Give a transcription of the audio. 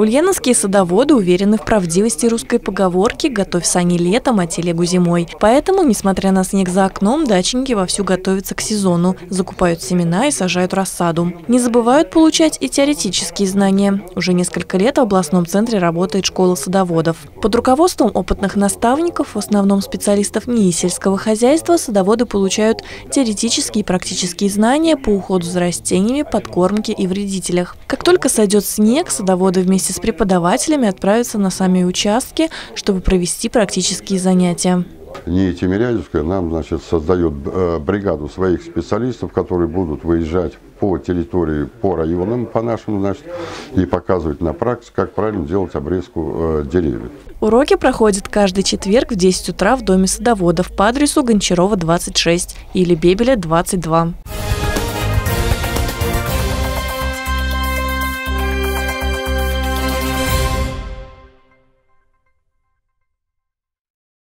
Ульяновские садоводы уверены в правдивости русской поговорки «Готовь сани летом, а телегу зимой». Поэтому, несмотря на снег за окном, дачники вовсю готовятся к сезону, закупают семена и сажают рассаду. Не забывают получать и теоретические знания. Уже несколько лет в областном центре работает школа садоводов. Под руководством опытных наставников, в основном специалистов НИИ сельского хозяйства, садоводы получают теоретические и практические знания по уходу за растениями, подкормке и вредителях. Как только сойдет снег, садоводы вместе с преподавателями отправятся на сами участки, чтобы провести практические занятия. НИИ Тимирязевская нам, создает бригаду своих специалистов, которые будут выезжать по территории, по районам, по нашим, и показывать на практике, как правильно делать обрезку деревьев. Уроки проходят каждый четверг в 10 утра в доме садоводов по адресу Гончарова, 26 или Бебеля, 22.